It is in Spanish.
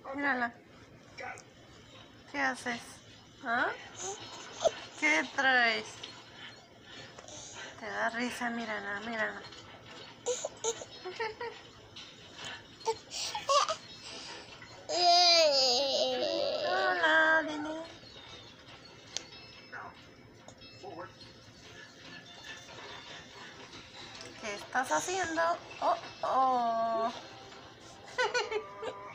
Mírala. ¿Qué haces? ¿Ah? ¿Qué traes? Te da risa, mírala, mírala. Hola, Nene. ¿Qué estás haciendo? Oh, oh.